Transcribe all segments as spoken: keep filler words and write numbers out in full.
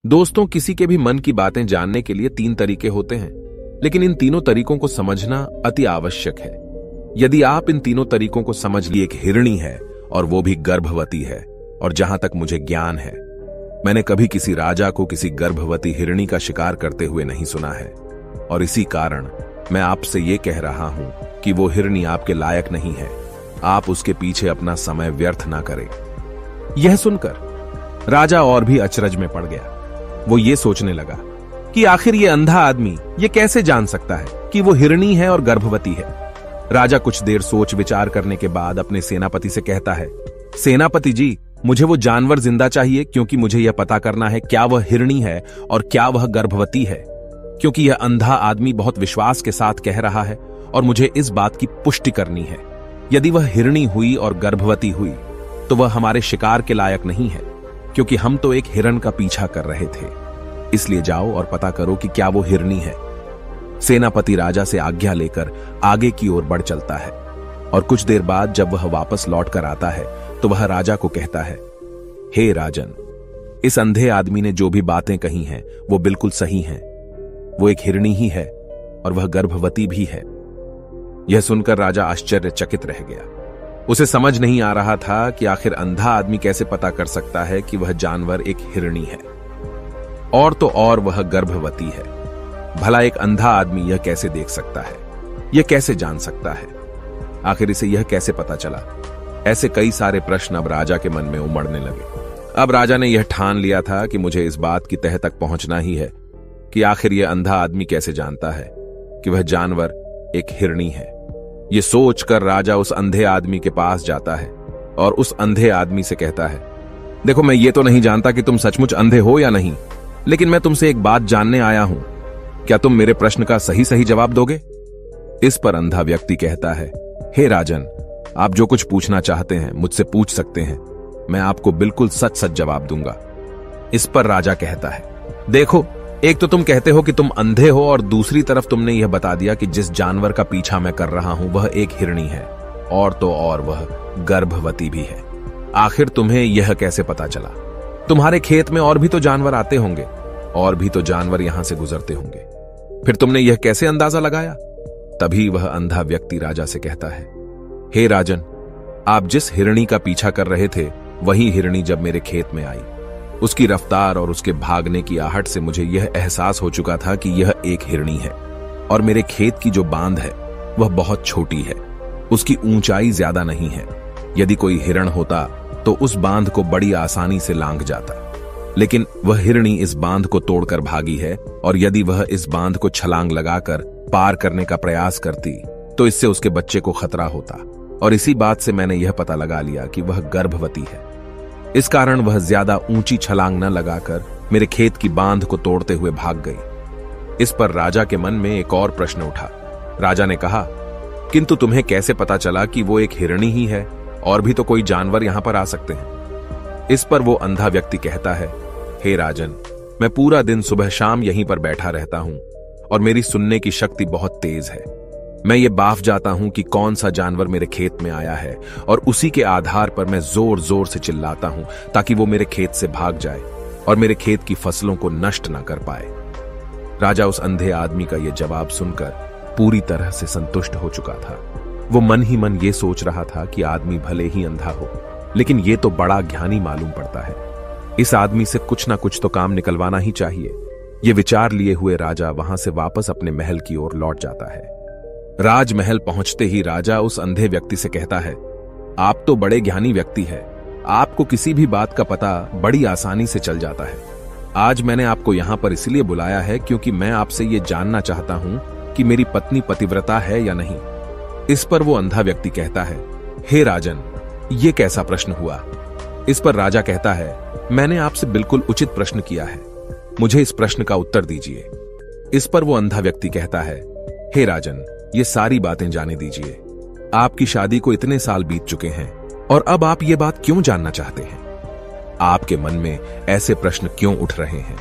दोस्तों, किसी के भी मन की बातें जानने के लिए तीन तरीके होते हैं, लेकिन इन तीनों तरीकों को समझना अति आवश्यक है। यदि आप इन तीनों तरीकों को समझ लिए, एक हिरणी है और वो भी गर्भवती है, और जहां तक मुझे ज्ञान है, मैंने कभी किसी राजा को किसी गर्भवती हिरणी का शिकार करते हुए नहीं सुना है, और इसी कारण मैं आपसे ये कह रहा हूं कि वो हिरणी आपके लायक नहीं है। आप उसके पीछे अपना समय व्यर्थ ना करें। यह सुनकर राजा और भी अचरज में पड़ गया। वो ये सोचने लगा कि आखिर ये अंधा आदमी ये कैसे जान सकता है कि वो हिरणी है और गर्भवती है। राजा कुछ देर सोच विचार करने के बाद अपने सेनापति से कहता है, सेनापति जी, मुझे वो जानवर जिंदा चाहिए, क्योंकि मुझे यह पता करना है क्या वह हिरणी है और क्या वह गर्भवती है, क्योंकि यह अंधा आदमी बहुत विश्वास के साथ कह रहा है और मुझे इस बात की पुष्टि करनी है। यदि वह हिरणी हुई और गर्भवती हुई तो वह हमारे शिकार के लायक नहीं है, क्योंकि हम तो एक हिरण का पीछा कर रहे थे। इसलिए जाओ और पता करो कि क्या वो हिरणी है। सेनापति राजा से आज्ञा लेकर आगे की ओर बढ़ चलता है, और कुछ देर बाद जब वह वापस लौट कर आता है तो वह राजा को कहता है, हे राजन, इस अंधे आदमी ने जो भी बातें कही हैं वो बिल्कुल सही हैं। वो एक हिरणी ही है और वह गर्भवती भी है। यह सुनकर राजा आश्चर्यचकित रह गया। उसे समझ नहीं आ रहा था कि आखिर अंधा आदमी कैसे पता कर सकता है कि वह जानवर एक हिरणी है, और तो और वह गर्भवती है। भला एक अंधा आदमी यह कैसे देख सकता है, यह कैसे जान सकता है, आखिर इसे यह कैसे पता चला? ऐसे कई सारे प्रश्न अब राजा के मन में उमड़ने लगे। अब राजा ने यह ठान लिया था कि मुझे इस बात की तह तक पहुंचना ही है कि आखिर यह अंधा आदमी कैसे जानता है कि वह जानवर एक हिरणी है। यह सोचकर राजा उस अंधे आदमी के पास जाता है और उस अंधे आदमी से कहता है, देखो, मैं ये तो नहीं जानता कि तुम सचमुच अंधे हो या नहीं, लेकिन मैं तुमसे एक बात जानने आया हूं। क्या तुम मेरे प्रश्न का सही सही जवाब दोगे? इस पर अंधा व्यक्ति कहता है, हे राजन, आप जो कुछ पूछना चाहते हैं मुझसे पूछ सकते हैं, मैं आपको बिल्कुल सच सच जवाब दूंगा। इस पर राजा कहता है, देखो, एक तो तुम कहते हो कि तुम अंधे हो, और दूसरी तरफ तुमने यह बता दिया कि जिस जानवर का पीछा मैं कर रहा हूं वह एक हिरणी है, और तो और वह गर्भवती भी है। आखिर तुम्हें यह कैसे पता चला? तुम्हारे खेत में और भी तो जानवर आते होंगे, और भी तो जानवर यहां से गुजरते होंगे, फिर तुमने यह कैसे अंदाजा लगाया? तभी वह अंधा व्यक्ति राजा से कहता है, हे राजन, आप जिस हिरणी का पीछा कर रहे थे वही हिरणी जब मेरे खेत में आई, उसकी रफ्तार और उसके भागने की आहट से मुझे यह एहसास हो चुका था कि यह एक हिरणी है, और मेरे खेत की जो बांध है वह बहुत छोटी है, उसकी ऊंचाई ज्यादा नहीं है। यदि कोई हिरण होता तो उस बांध को बड़ी आसानी से लांघ जाता, लेकिन वह हिरणी इस बांध को तोड़कर भागी है, और यदि वह इस बांध को छलांग लगाकर पार करने का प्रयास करती तो इससे उसके बच्चे को खतरा होता, और इसी बात से मैंने यह पता लगा लिया कि वह गर्भवती है। इस कारण वह ज्यादा ऊंची छलांग न लगाकर मेरे खेत की बांध को तोड़ते हुए भाग गई। इस पर राजा के मन में एक और प्रश्न उठा। राजा ने कहा, किंतु तुम्हें कैसे पता चला कि वो एक हिरणी ही है, और भी तो कोई जानवर यहां पर आ सकते हैं? इस पर वो अंधा व्यक्ति कहता है, हे राजन, मैं पूरा दिन सुबह शाम यहीं पर बैठा रहता हूं, और मेरी सुनने की शक्ति बहुत तेज है। मैं ये बाफ जाता हूं कि कौन सा जानवर मेरे खेत में आया है, और उसी के आधार पर मैं जोर जोर से चिल्लाता हूं ताकि वो मेरे खेत से भाग जाए और मेरे खेत की फसलों को नष्ट ना कर पाए। राजा उस अंधे आदमी का यह जवाब सुनकर पूरी तरह से संतुष्ट हो चुका था। वो मन ही मन ये सोच रहा था कि आदमी भले ही अंधा हो, लेकिन ये तो बड़ा ज्ञानी मालूम पड़ता है। इस आदमी से कुछ ना कुछ तो काम निकलवाना ही चाहिए। ये विचार लिए हुए राजा वहां से वापस अपने महल की ओर लौट जाता है। राजमहल पहुंचते ही राजा उस अंधे व्यक्ति से कहता है, आप तो बड़े ज्ञानी व्यक्ति हैं, आपको किसी भी बात का पता बड़ी आसानी से चल जाता है। आज मैंने आपको यहां पर इसलिए बुलाया है क्योंकि मैं आपसे ये जानना चाहता हूं कि मेरी पत्नी पतिव्रता है या नहीं। इस पर वो अंधा व्यक्ति कहता है, हे राजन, ये कैसा प्रश्न हुआ? इस पर राजा कहता है, मैंने आपसे बिल्कुल उचित प्रश्न किया है, मुझे इस प्रश्न का उत्तर दीजिए। इस पर वो अंधा व्यक्ति कहता है, हे राजन, ये सारी बातें जाने दीजिए। आपकी शादी को इतने साल बीत चुके हैं, और अब आप ये बात क्यों जानना चाहते हैं? आपके मन में ऐसे प्रश्न क्यों उठ रहे हैं?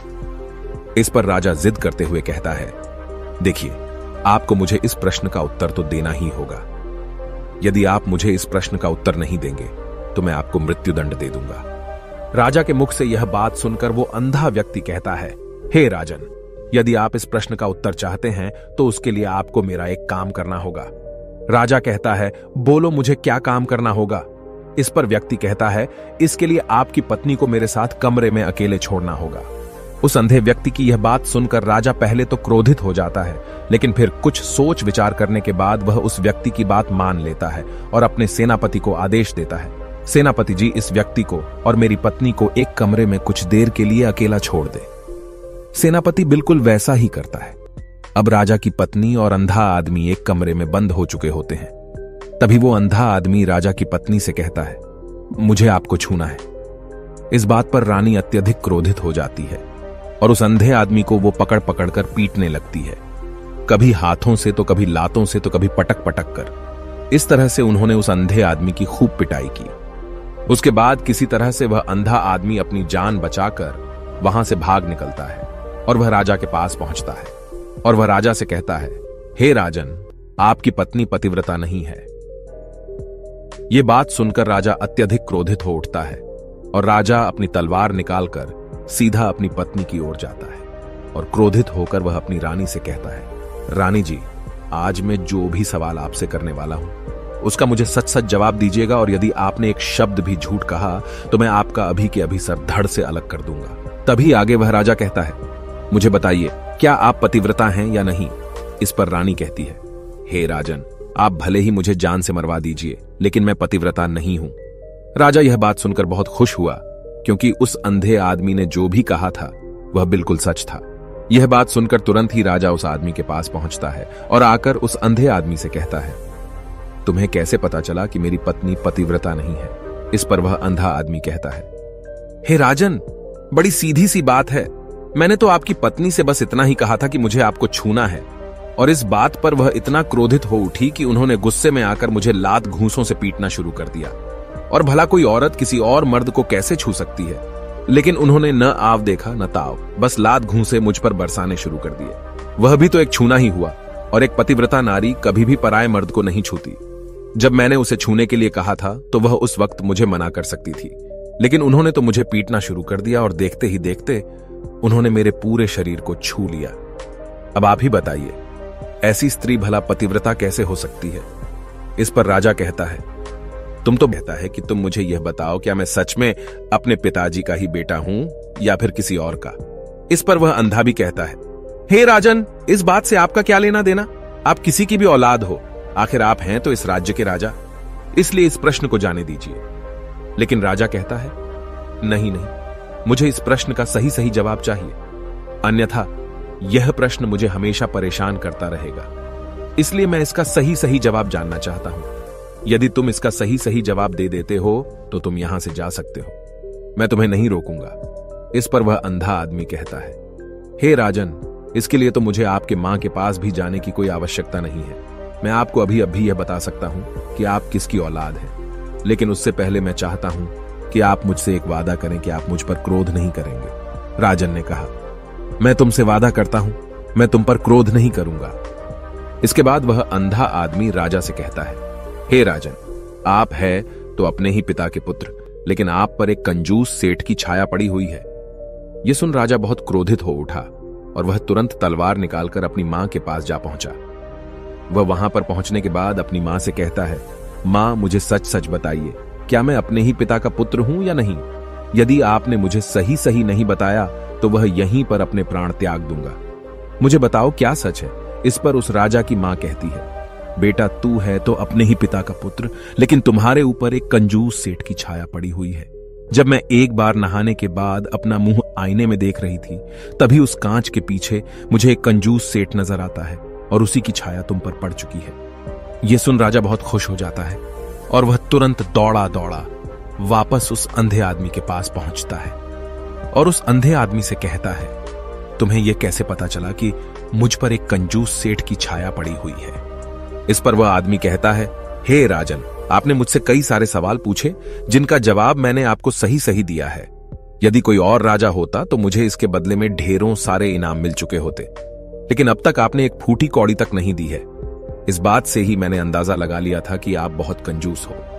इस पर राजा जिद करते हुए कहता है, देखिए, आपको मुझे इस प्रश्न का उत्तर तो देना ही होगा। यदि आप मुझे इस प्रश्न का उत्तर नहीं देंगे तो मैं आपको मृत्युदंड दे दूंगा। राजा के मुख से यह बात सुनकर वो अंधा व्यक्ति कहता है, हे राजन, यदि आप इस प्रश्न का उत्तर चाहते हैं तो उसके लिए आपको मेरा एक काम करना होगा। राजा कहता है, बोलो मुझे क्या काम करना होगा। इस पर व्यक्ति कहता है, इसके लिए आपकी पत्नी को मेरे साथ कमरे में अकेले छोड़ना होगा। उस अंधे व्यक्ति की यह बात सुनकर राजा पहले तो क्रोधित हो जाता है, लेकिन फिर कुछ सोच विचार करने के बाद वह उस व्यक्ति की बात मान लेता है और अपने सेनापति को आदेश देता है, सेनापति जी, इस व्यक्ति को और मेरी पत्नी को एक कमरे में कुछ देर के लिए अकेला छोड़ दे। सेनापति बिल्कुल वैसा ही करता है। अब राजा की पत्नी और अंधा आदमी एक कमरे में बंद हो चुके होते हैं। तभी वो अंधा आदमी राजा की पत्नी से कहता है, मुझे आपको छूना है। इस बात पर रानी अत्यधिक क्रोधित हो जाती है और उस अंधे आदमी को वो पकड़ पकड़ कर पीटने लगती है, कभी हाथों से तो कभी लातों से तो कभी पटक पटक कर। इस तरह से उन्होंने उस अंधे आदमी की खूब पिटाई की। उसके बाद किसी तरह से वह अंधा आदमी अपनी जान बचाकर वहां से भाग निकलता है और वह राजा के पास पहुंचता है और वह राजा से कहता है, हे राजन, आपकी पत्नी पतिव्रता नहीं है। यह बात सुनकर राजा अत्यधिक क्रोधित हो उठता है और राजा अपनी तलवार निकालकर सीधा अपनी पत्नी की ओर जाता है और क्रोधित होकर वह अपनी रानी से कहता है, रानी जी, आज मैं जो भी सवाल आपसे करने वाला हूं उसका मुझे सच सच जवाब दीजिएगा, और यदि आपने एक शब्द भी झूठ कहा तो मैं आपका अभी के अभी सर धड़ से अलग कर दूंगा। तभी आगे वह राजा कहता है, मुझे बताइए, क्या आप पतिव्रता हैं या नहीं। इस पर रानी कहती है, हे राजन, आप भले ही मुझे जान से मरवा दीजिए, लेकिन मैं पतिव्रता नहीं हूं। राजा यह बात सुनकर बहुत खुश हुआ, क्योंकि उस अंधे आदमी ने जो भी कहा था वह बिल्कुल सच था। यह बात सुनकर तुरंत ही राजा उस आदमी के पास पहुंचता है और आकर उस अंधे आदमी से कहता है, तुम्हें कैसे पता चला कि मेरी पत्नी पतिव्रता नहीं है। इस पर वह अंधा आदमी कहता है, हे राजन, बड़ी सीधी सी बात है। मैंने तो आपकी पत्नी से बस इतना ही कहा था कि मुझे आपको छूना है, और इस बात पर वह इतना क्रोधित हो उठी कि उन्होंने गुस्से में आकर मुझे लात घूंसों से पीटना शुरू कर दिया। और भला कोई औरत किसी और मर्द को कैसे छू सकती है, लेकिन उन्होंने न आव देखा न ताव, बस लात घूंसे मुझ पर बरसाने शुरू कर दिए। वह भी तो एक छूना ही हुआ, और एक पतिव्रता नारी कभी भी पराये मर्द को नहीं छूती। जब मैंने उसे छूने के लिए कहा था तो वह उस वक्त मुझे मना कर सकती थी, लेकिन उन्होंने तो मुझे पीटना शुरू कर दिया और देखते ही देखते उन्होंने मेरे पूरे शरीर को छू लिया। अब आप ही बताइए, ऐसी स्त्री भला पतिव्रता कैसे हो सकती है। इस पर राजा कहता है, तुम तो कहता है कि तुम मुझे यह बताओ, क्या मैं सच में अपने पिताजी का ही बेटा हूं या फिर किसी और का। इस पर वह अंधा भी कहता है, हे राजन, इस बात से आपका क्या लेना देना। आप किसी की भी औलाद हो, आखिर आप हैं तो इस राज्य के राजा, इसलिए इस प्रश्न को जाने दीजिए। लेकिन राजा कहता है, नहीं नहीं, मुझे इस प्रश्न का सही सही जवाब चाहिए, अन्यथा यह प्रश्न मुझे हमेशा परेशान करता रहेगा। इसलिए मैं इसका सही सही जवाब जानना चाहता हूं। यदि तुम इसका सही सही जवाब दे देते हो तो तुम यहां से जा सकते हो, मैं तुम्हें नहीं रोकूंगा। इस पर वह अंधा आदमी कहता है, हे राजन, इसके लिए तो मुझे आपके मां के पास भी जाने की कोई आवश्यकता नहीं है। मैं आपको अभी अभी यह बता सकता हूं कि आप किसकी औलाद हैं, लेकिन उससे पहले मैं चाहता हूं कि आप मुझसे एक वादा करें कि आप मुझ पर क्रोध नहीं करेंगे। राजन ने कहा, मैं तुमसे वादा करता हूं, मैं तुम पर क्रोध नहीं करूंगा। इसके बाद वह अंधा आदमी राजा से कहता है, हे राजन, आप है तो अपने ही पिता के पुत्र, लेकिन आप पर एक कंजूस सेठ की छाया पड़ी हुई है। यह सुन राजा बहुत क्रोधित हो उठा और वह तुरंत तलवार निकालकर अपनी मां के पास जा पहुंचा। वह वहां पर पहुंचने के बाद अपनी मां से कहता है, मां, मुझे सच सच बताइए, क्या मैं अपने ही पिता का पुत्र हूं या नहीं। यदि आपने मुझे सही सही नहीं बताया तो वह यहीं पर अपने प्राण त्याग दूंगा। मुझे बताओ क्या सच है। इस पर उस राजा की मां कहती है, बेटा, तू है तो अपने ही पिता का पुत्र, लेकिन तुम्हारे ऊपर एक कंजूस सेठ की छाया पड़ी हुई है। जब मैं एक बार नहाने के बाद अपना मुंह आईने में देख रही थी, तभी उस कांच के पीछे मुझे एक कंजूस सेठ नजर आता है और उसी की छाया तुम पर पड़ चुकी है। यह सुन राजा बहुत खुश हो जाता है और वह तुरंत दौड़ा दौड़ा वापस उस अंधे आदमी के पास पहुंचता है और उस अंधे आदमी से कहता है, तुम्हें यह कैसे पता चला कि मुझ पर एक कंजूस सेठ की छाया पड़ी हुई है। इस पर वह आदमी कहता है, हे राजन, आपने मुझसे कई सारे सवाल पूछे जिनका जवाब मैंने आपको सही सही दिया है। यदि कोई और राजा होता तो मुझे इसके बदले में ढेरों सारे इनाम मिल चुके होते, लेकिन अब तक आपने एक फूटी कौड़ी तक नहीं दी है। इस बात से ही मैंने अंदाजा लगा लिया था कि आप बहुत कंजूस हो।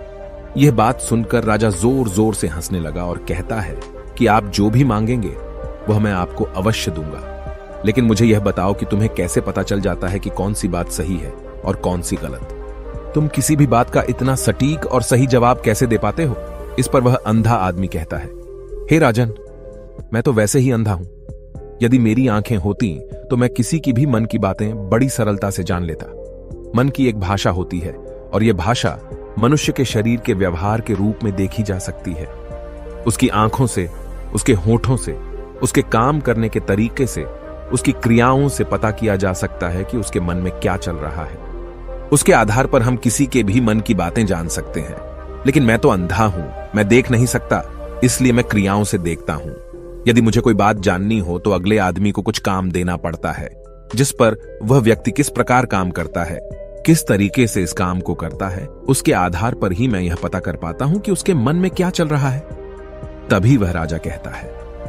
यह बात सुनकर राजा जोर जोर से हंसने लगा और कहता है कि आप जो भी मांगेंगे वह मैं आपको अवश्य दूंगा, लेकिन मुझे यह बताओ कि तुम्हें कैसे पता चल जाता है कि कौन सी बात सही है और कौन सी गलत। तुम किसी भी बात का इतना सटीक और सही जवाब कैसे दे पाते हो? इस पर वह अंधा आदमी कहता है, हे राजन, मैं तो वैसे ही अंधा हूं। यदि मेरी आंखें होती तो मैं किसी की भी मन की बातें बड़ी सरलता से जान लेता। मन की एक भाषा होती है और यह भाषा मनुष्य के शरीर के व्यवहार के रूप में देखी जा सकती है। उसकी आंखों से, उसके होठों से, उसके काम करने के तरीके से, उसकी क्रियाओं से पता किया जा सकता है कि उसके मन में क्या चल रहा है। उसके आधार पर हम किसी के भी मन की बातें जान सकते हैं। लेकिन मैं तो अंधा हूं, मैं देख नहीं सकता, इसलिए मैं क्रियाओं से देखता हूं। यदि मुझे कोई बात जाननी हो तो अगले आदमी को कुछ काम देना पड़ता है, जिस पर वह व्यक्ति किस प्रकार काम करता है, किस तरीके से इस काम को करता है, उसके आधार पर ही मैं यह पता कर पाता हूं कि उसके मन में क्या चल रहा है। तभी वह राजा कहता है,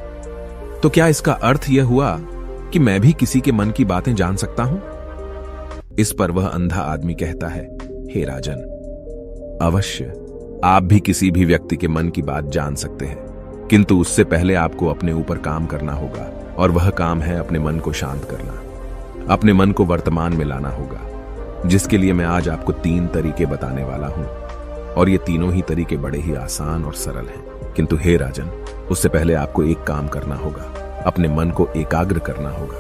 तो क्या इसका अर्थ यह हुआ कि मैं भी किसी के मन की बातें जान सकता हूं? इस पर वह अंधा आदमी कहता है, हे राजन, अवश्य आप भी किसी भी व्यक्ति के मन की बात जान सकते हैं, किंतु उससे पहले आपको अपने ऊपर काम करना होगा, और वह काम है अपने मन को शांत करना, अपने मन को वर्तमान में लाना होगा, जिसके लिए मैं आज आपको तीन तरीके बताने वाला हूं। और ये तीनों ही तरीके बड़े ही आसान और सरल हैं। किंतु हे राजन, उससे पहले आपको एक काम करना होगा, अपने मन को एकाग्र करना होगा।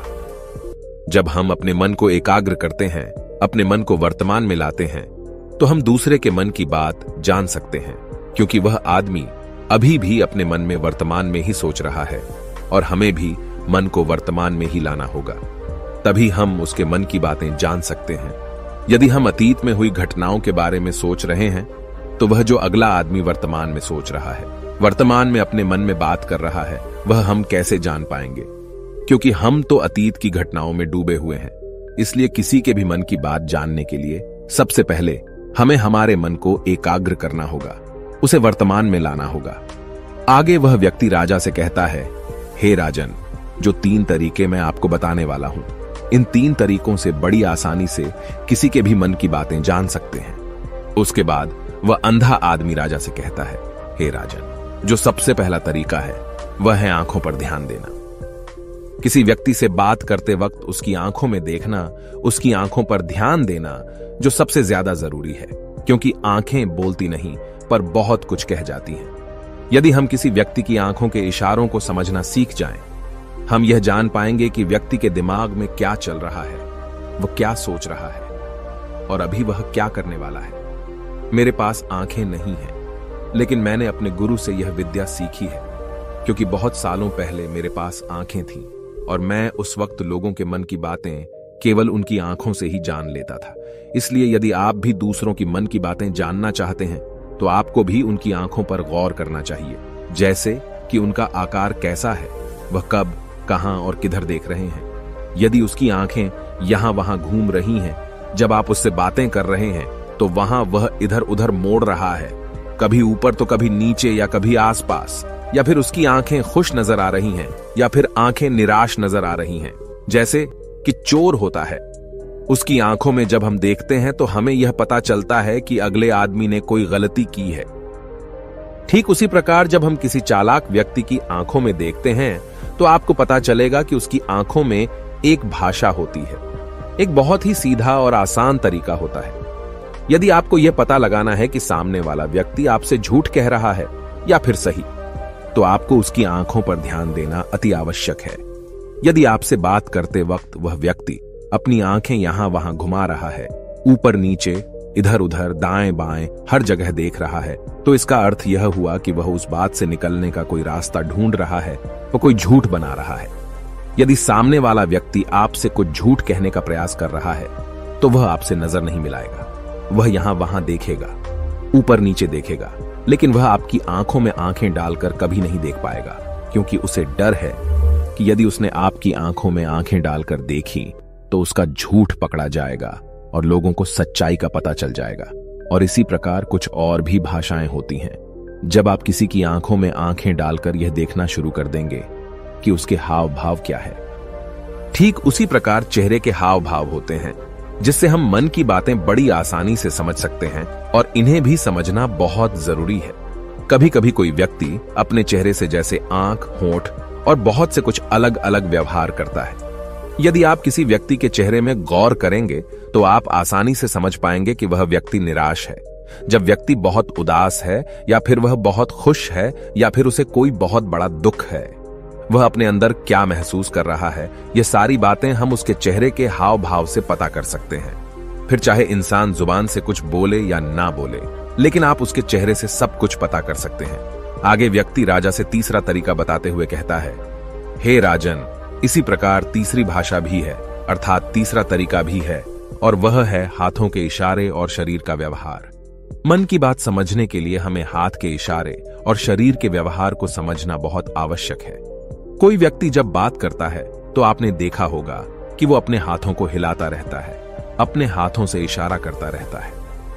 जब हम अपने मन को एकाग्र करते हैं, अपने मन को वर्तमान में लाते हैं, तो हम दूसरे के मन की बात जान सकते हैं, क्योंकि वह आदमी अभी भी अपने मन में वर्तमान में ही सोच रहा है, और हमें भी मन को वर्तमान में ही लाना होगा। तभी हम उसके मन की बातें जान सकते हैं। यदि हम अतीत में हुई घटनाओं के बारे में सोच रहे हैं, तो वह जो अगला आदमी वर्तमान में सोच रहा है, वर्तमान में अपने मन में बात कर रहा है, वह हम कैसे जान पाएंगे? क्योंकि हम तो अतीत की घटनाओं में डूबे हुए हैं। इसलिए किसी के भी मन की बात जानने के लिए सबसे पहले हमें हमारे मन को एकाग्र करना होगा, उसे वर्तमान में लाना होगा। आगे वह व्यक्ति राजा से कहता है, हे राजन, जो तीन तरीके मैं आपको बताने वाला हूं, इन तीन तरीकों से बड़ी आसानी से किसी के भी मन की बातें जान सकते हैं। उसके बाद वह अंधा आदमी राजा से कहता है, हे राजन, जो सबसे पहला तरीका है वह है आंखों पर ध्यान देना। किसी व्यक्ति से बात करते वक्त उसकी आंखों में देखना, उसकी आंखों पर ध्यान देना जो सबसे ज्यादा जरूरी है, क्योंकि आंखें बोलती नहीं पर बहुत कुछ कह जाती हैं। यदि हम किसी व्यक्ति की आंखों के इशारों को समझना सीख जाएं, हम यह जान पाएंगे कि व्यक्ति के दिमाग में क्या चल रहा है, वह क्या सोच रहा है और अभी वह क्या करने वाला है। मेरे पास आंखें नहीं हैं, लेकिन मैंने अपने गुरु से यह विद्या सीखी है, क्योंकि बहुत सालों पहले मेरे पास आंखें थीं और मैं उस वक्त लोगों के मन की बातें केवल उनकी आंखों से ही जान लेता था। इसलिए यदि आप भी दूसरों की मन की बातें जानना चाहते हैं, तो आपको भी उनकी आंखों पर गौर करना चाहिए, जैसे कि उनका आकार कैसा है, वह कब, कहां और किधर देख रहे हैं। यदि उसकी आंखें यहां वहां घूम रही हैं, जब आप उससे बातें कर रहे हैं, तो वहां वह इधर उधर मोड़ रहा है, कभी ऊपर तो कभी नीचे या कभी आसपास, या फिर उसकी आंखें खुश नजर आ रही हैं या फिर आंखें निराश नजर आ रही हैं, जैसे कि चोर होता है। उसकी आंखों में जब हम देखते हैं तो हमें यह पता चलता है कि अगले आदमी ने कोई गलती की है। ठीक उसी प्रकार जब हम किसी चालाक व्यक्ति की आंखों में देखते हैं, तो आपको पता चलेगा कि उसकी आंखों में एक भाषा होती है। एक बहुत ही सीधा और आसान तरीका होता है। यदि आपको यह पता लगाना है कि सामने वाला व्यक्ति आपसे झूठ कह रहा है या फिर सही, तो आपको उसकी आंखों पर ध्यान देना अति आवश्यक है। यदि आपसे बात करते वक्त वह व्यक्ति अपनी आंखें यहां वहां घुमा रहा है, ऊपर नीचे, इधर उधर, दाएं बाएं, हर जगह देख रहा है, तो इसका अर्थ यह हुआ कि वह उस बात से निकलने का कोई रास्ता ढूंढ रहा है, वह कोई झूठ बना रहा है। यदि सामने वाला व्यक्ति आपसे कुछ झूठ कहने का प्रयास कर रहा है, तो वह आपसे नजर नहीं मिलाएगा। वह यहां वहां देखेगा, ऊपर नीचे देखेगा, लेकिन वह आपकी आंखों में आंखें डालकर कभी नहीं देख पाएगा, क्योंकि उसे डर है कि यदि उसने आपकी आंखों में आंखें डालकर देखी तो उसका झूठ पकड़ा जाएगा और लोगों को सच्चाई का पता चल जाएगा। और इसी प्रकार कुछ और भी भाषाएं होती हैं। जब आप किसी की आंखों में आंखें डालकर यह देखना शुरू कर देंगे कि उसके हाव भाव क्या है, ठीक उसी प्रकार चेहरे के हाव भाव होते हैं। जिससे हम मन की बातें बड़ी आसानी से समझ सकते हैं और इन्हें भी समझना बहुत जरूरी है। कभी कभी कोई व्यक्ति अपने चेहरे से जैसे आंख, होंठ और बहुत से कुछ अलग अलग व्यवहार करता है। यदि आप किसी व्यक्ति के चेहरे में गौर करेंगे तो आप आसानी से समझ पाएंगे कि वह व्यक्ति निराश है, जब व्यक्ति बहुत उदास है, या फिर वह बहुत खुश है, या फिर उसे कोई बहुत बड़ा दुख है। वह अपने अंदर क्या महसूस कर रहा है, ये सारी बातें हम उसके चेहरे के हाव भाव से पता कर सकते हैं। फिर चाहे इंसान जुबान से कुछ बोले या ना बोले, लेकिन आप उसके चेहरे से सब कुछ पता कर सकते हैं। आगे व्यक्ति राजा से तीसरा तरीका बताते हुए कहता है, हे राजन, इसी प्रकार तीसरी भाषा भी है, अर्थात तीसरा तरीका भी है, और वह है हाथों के इशारे और शरीर का व्यवहार। मन की बात समझने के लिए हमें हाथ के इशारे और शरीर के व्यवहार को समझना बहुत आवश्यक है। कोई व्यक्ति जब बात करता है तो आपने देखा होगा कि वो अपने हाथों को हिलाता रहता है, अपने हाथों से इशारा करता रहता है।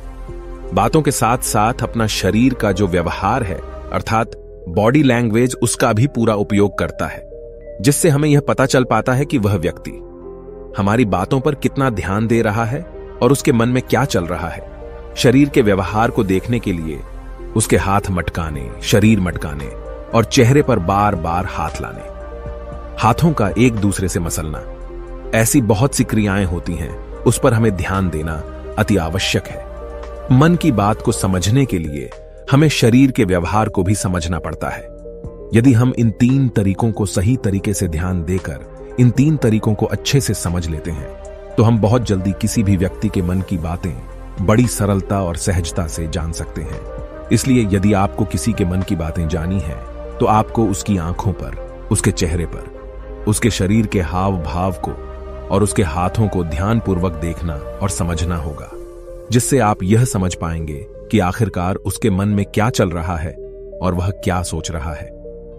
बातों के साथ साथ अपना शरीर का जो व्यवहार है, अर्थात बॉडी लैंग्वेज, उसका भी पूरा उपयोग करता है, जिससे हमें यह पता चल पाता है कि वह व्यक्ति हमारी बातों पर कितना ध्यान दे रहा है और उसके मन में क्या चल रहा है। शरीर के व्यवहार को देखने के लिए उसके हाथ मटकाने, शरीर मटकाने और चेहरे पर बार बार हाथ लाने, हाथों का एक दूसरे से मसलना, ऐसी बहुत सी क्रियाएं होती हैं, उस पर हमें ध्यान देना अति आवश्यक है। मन की बात को समझने के लिए हमें शरीर के व्यवहार को भी समझना पड़ता है। यदि हम इन तीन तरीकों को सही तरीके से ध्यान देकर इन तीन तरीकों को अच्छे से समझ लेते हैं, तो हम बहुत जल्दी किसी भी व्यक्ति के मन की बातें बड़ी सरलता और सहजता से जान सकते हैं। इसलिए यदि आपको किसी के मन की बातें जानी है, तो आपको उसकी आंखों पर, उसके चेहरे पर, उसके शरीर के हाव भाव को और उसके हाथों को ध्यानपूर्वक देखना और समझना होगा, जिससे आप यह समझ पाएंगे कि आखिरकार उसके मन में क्या चल रहा है और वह क्या सोच रहा है।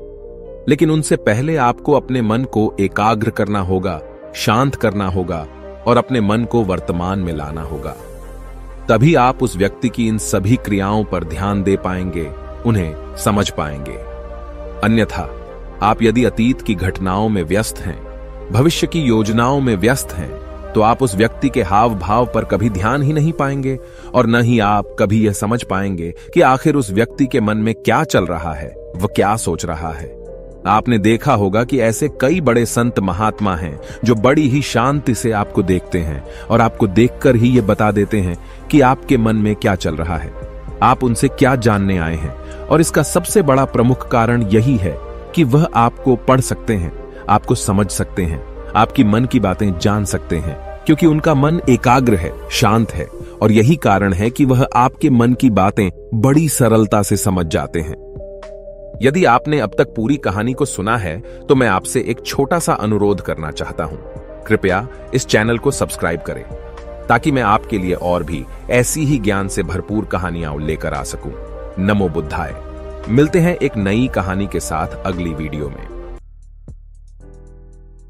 लेकिन उनसे पहले आपको अपने मन को एकाग्र करना होगा, शांत करना होगा और अपने मन को वर्तमान में लाना होगा। तभी आप उस व्यक्ति की इन सभी क्रियाओं पर ध्यान दे पाएंगे, उन्हें समझ पाएंगे। अन्यथा आप यदि अतीत की घटनाओं में व्यस्त हैं, भविष्य की योजनाओं में व्यस्त हैं, तो आप उस व्यक्ति के हाव भाव पर कभी ध्यान ही नहीं पाएंगे और न ही आप कभी यह समझ पाएंगे कि आखिर उस व्यक्ति के मन में क्या चल रहा है, वह क्या सोच रहा है। आपने देखा होगा कि ऐसे कई बड़े संत महात्मा हैं जो बड़ी ही शांति से आपको देखते हैं और आपको देखकर ही ये बता देते हैं कि आपके मन में क्या चल रहा है, आप उनसे क्या जानने आए हैं। और इसका सबसे बड़ा प्रमुख कारण यही है कि वह आपको पढ़ सकते हैं, आपको समझ सकते हैं, आपकी मन की बातें जान सकते हैं, क्योंकि उनका मन एकाग्र है, शांत है, और यही कारण है कि वह आपके मन की बातें बड़ी सरलता से समझ जाते हैं। यदि आपने अब तक पूरी कहानी को सुना है, तो मैं आपसे एक छोटा सा अनुरोध करना चाहता हूं। कृपया इस चैनल को सब्सक्राइब करें, ताकि मैं आपके लिए और भी ऐसी ही ज्ञान से भरपूर कहानियां लेकर आ सकूं। नमो बुद्धाय। मिलते हैं एक नई कहानी के साथ अगली वीडियो में।